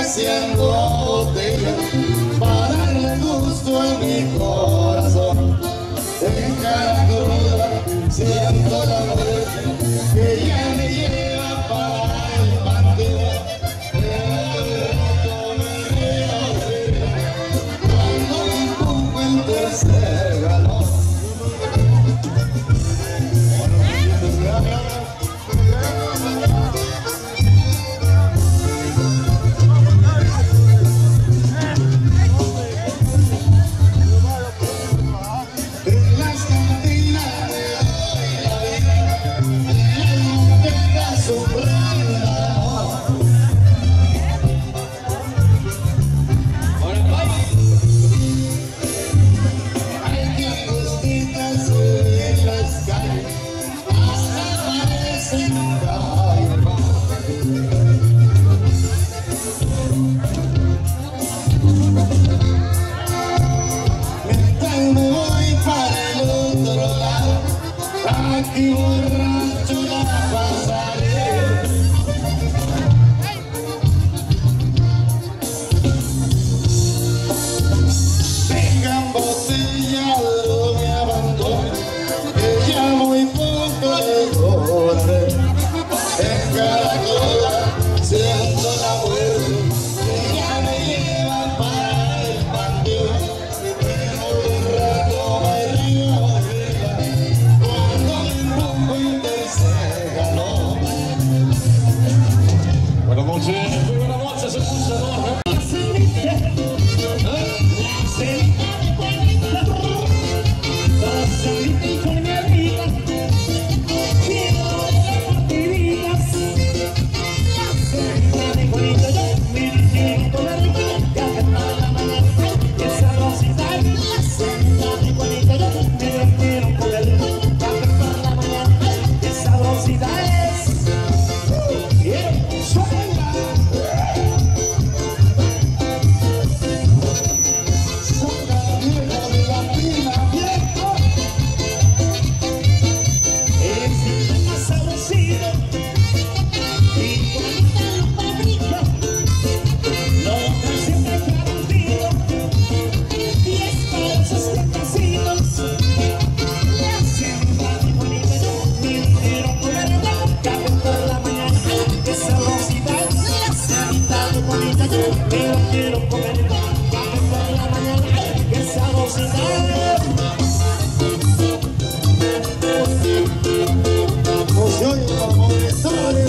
haciendo botella para darle gusto a mi corazón. En cada cruda siento la muerte que ya me lleva para el panteón. Cuando me empujo el tercer galón. Aquí borracho la pasaré. Tengan botella, no me abandonen, que ya muy poco le cobraré. En cada coda siento la muerte que ya me lleva para el panteón. Pero un rato me río arriba cuando me empujo el tercer galón. Buenas noches, muy buenas noches, el pulsador. Quiero comer café por la mañana, que sabrosita. No se oye como gritores,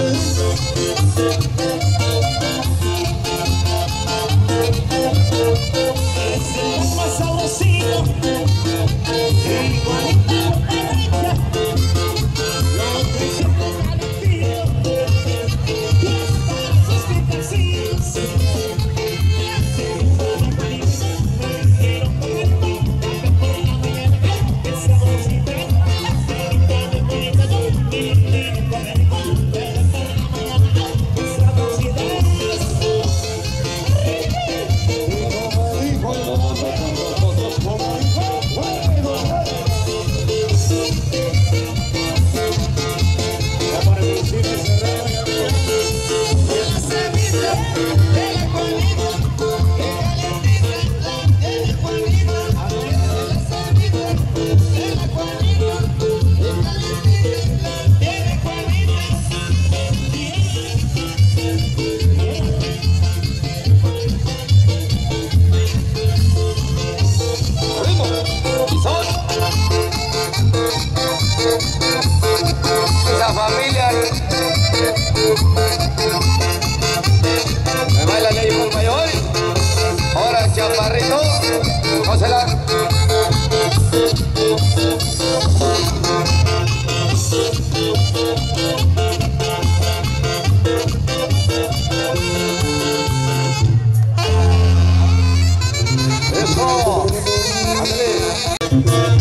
es el más sabrosito, igualita rica, lo que siempre calentito, y para sus pitacitos. La familia me baila ley por mayor. Ahora chaparrito, gózala. Eso, ándale.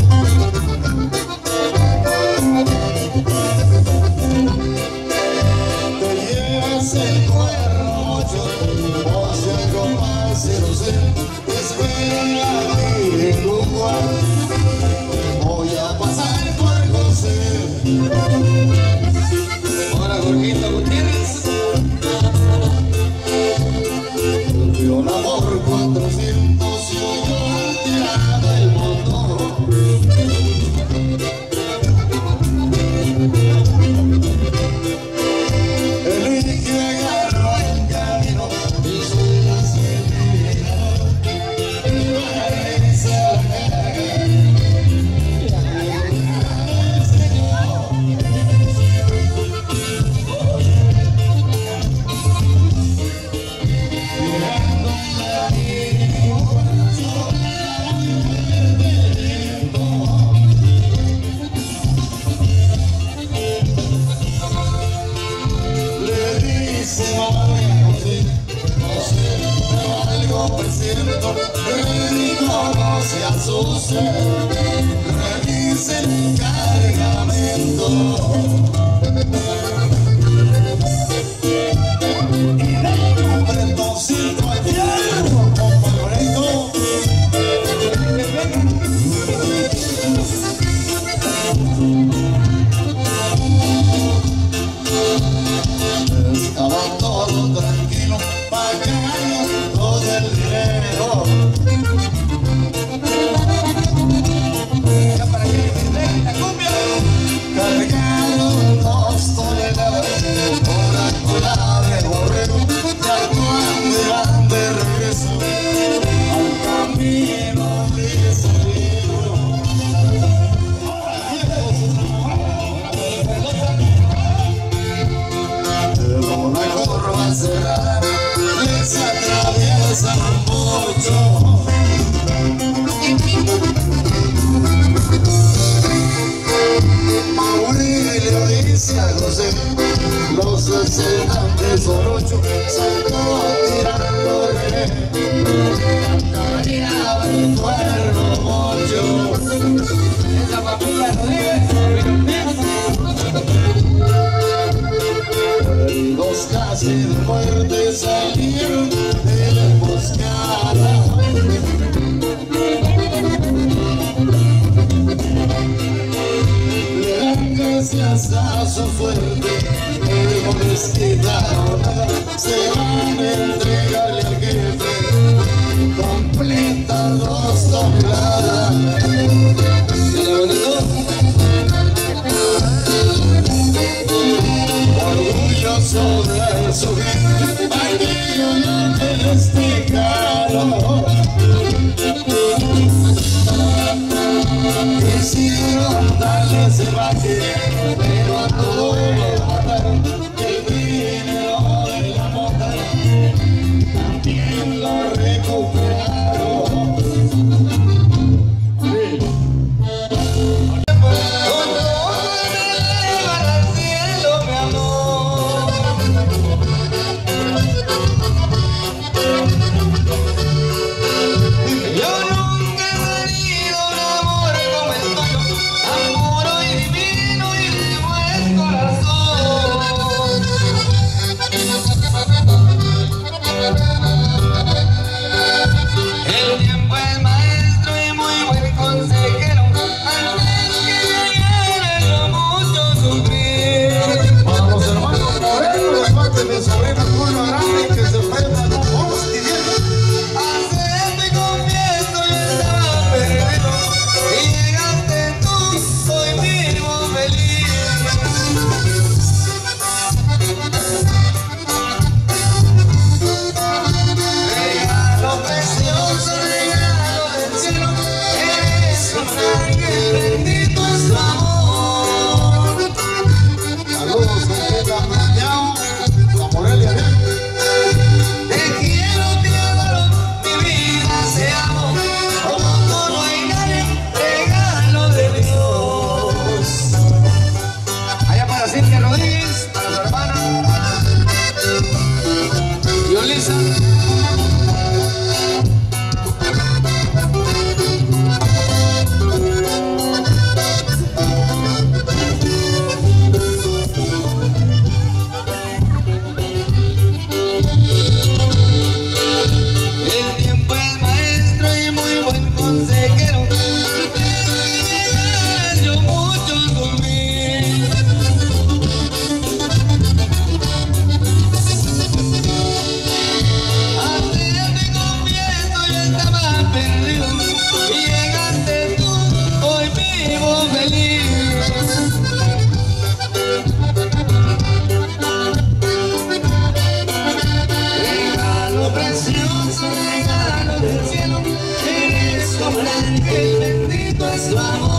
el cuerno, yo o si algo más, si no sé, espero a mi lugar. Voy a pasar por José. Ahora Jorgito Gutiérrez. momento reconoce a su ser, revise el cargamento y de un prendocito al hierro, compadrito. Estaba todo tranquilo, pagando todo el dinero. Ya para que me la cumbia. Cargaron 2 toneladas por la cola de borrego. Ya cuando iban de regreso al camino de salieron. Una curva cerrada les atraviesa un pocho. Aurelio dice a José, los asaltantes son 8, saltó tirando rené, caminaba el cuerno mocho. Esa familia los casi de muerte salieron de la emboscada. Le dan gracias a su suerte, pero no les quitaron nada. Se van a entregarle al jefe completa 2 toneladas. Orgulloso de su gente, bandido no te desticaron. Quisieron darle ese baje, pero a todo lo mataron. El dinero de la mota también lo recuperaron. Regalo del cielo, eres como el ángel, bendito es tu amor.